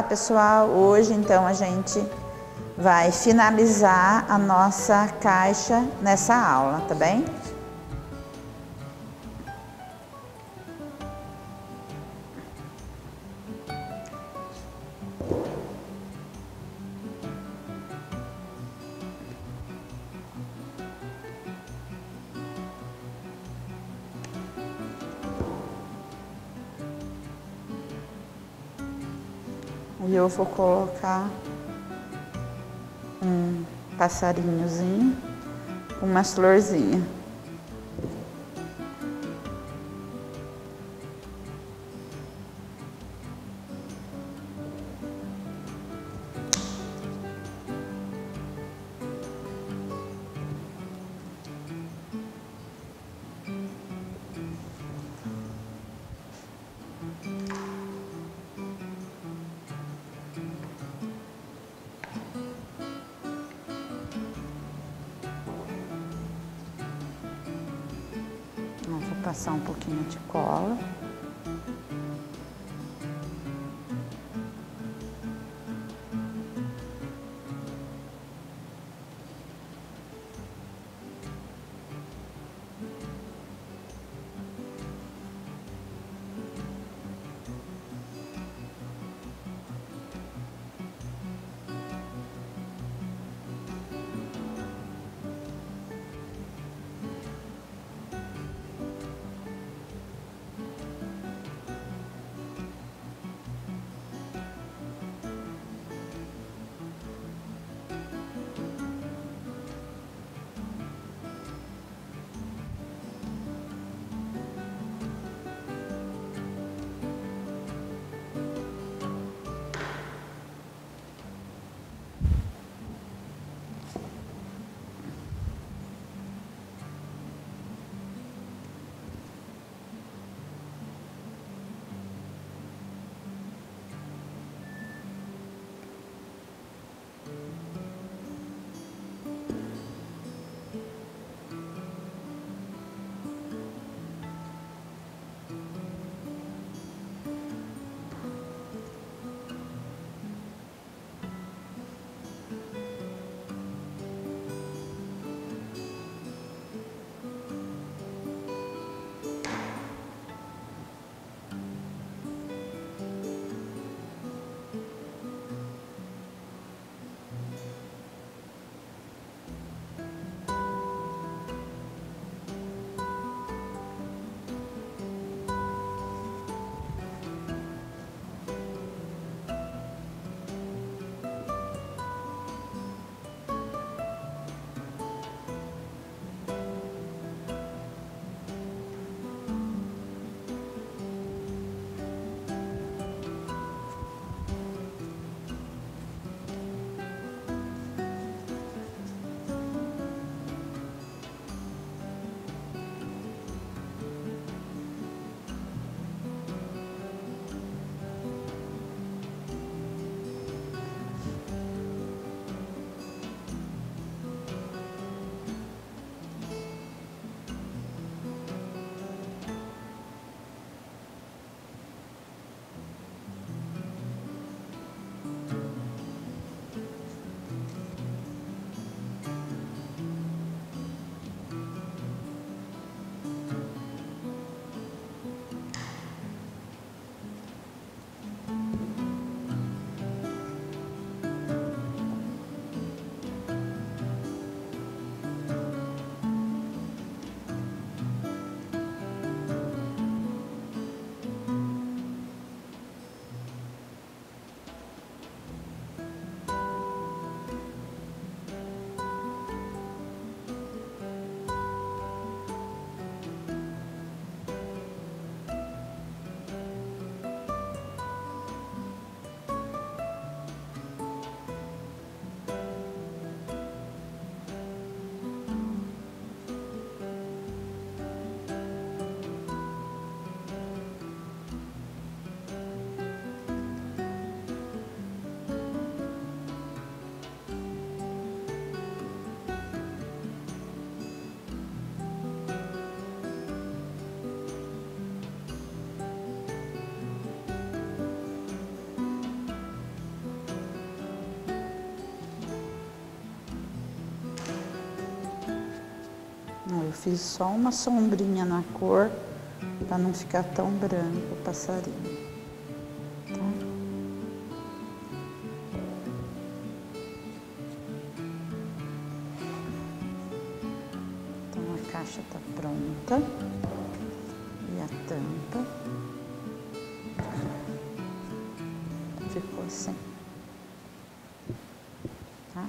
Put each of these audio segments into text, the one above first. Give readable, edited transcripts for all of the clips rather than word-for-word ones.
pessoal, hoje então a gente vai finalizar a nossa caixa nessa aula, tá bem? E eu vou colocar um passarinhozinho com umas florzinhas. Vou passar um pouquinho de cola. Eu fiz só uma sombrinha na cor para não ficar tão branco o passarinho, tá? Então a caixa tá pronta e a tampa ficou assim, tá?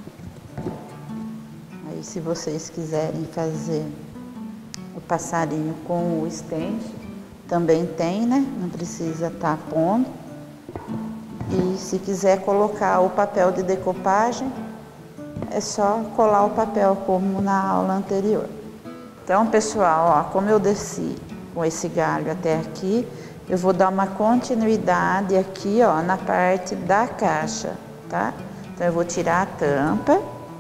Aí se vocês quiserem fazer o passarinho com o stencil, também tem, né? Não precisa estar pondo. E se quiser colocar o papel de decopagem, é só colar o papel como na aula anterior. Então, pessoal, ó, como eu desci com esse galho até aqui, eu vou dar uma continuidade aqui, ó, na parte da caixa, tá? Então, eu vou tirar a tampa.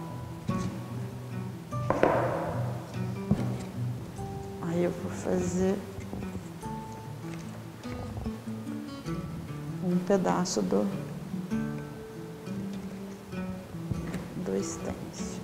Aí eu vou fazer um pedaço do stencil.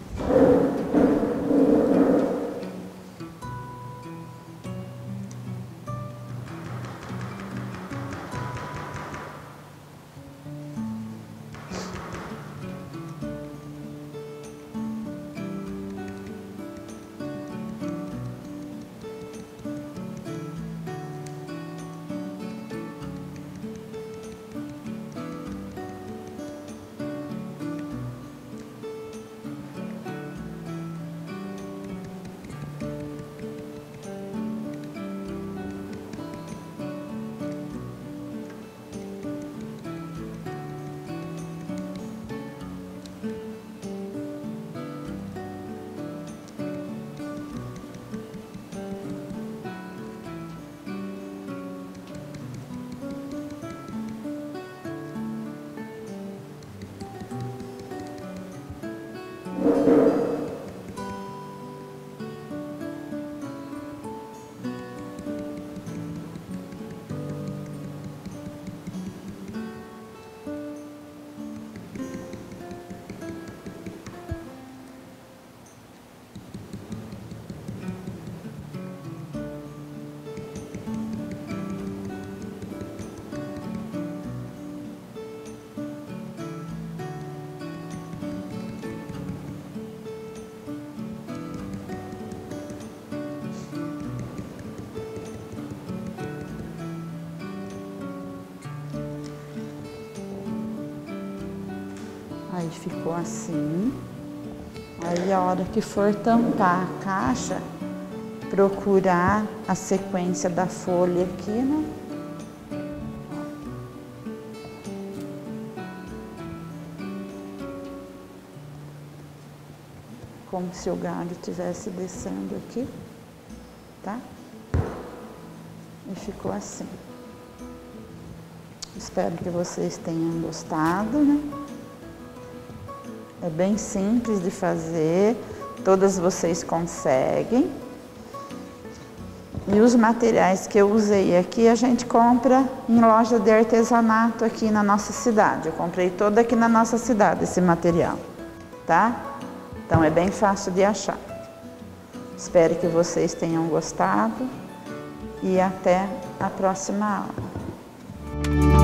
Aí ficou assim. Aí a hora que for tampar a caixa, procurar a sequência da folha aqui, né? Como se o galho estivesse descendo aqui, tá? E ficou assim. Espero que vocês tenham gostado, né? É bem simples de fazer, todas vocês conseguem. E os materiais que eu usei aqui, a gente compra em loja de artesanato aqui na nossa cidade. Eu comprei todo aqui na nossa cidade esse material, tá? Então é bem fácil de achar. Espero que vocês tenham gostado e até a próxima aula.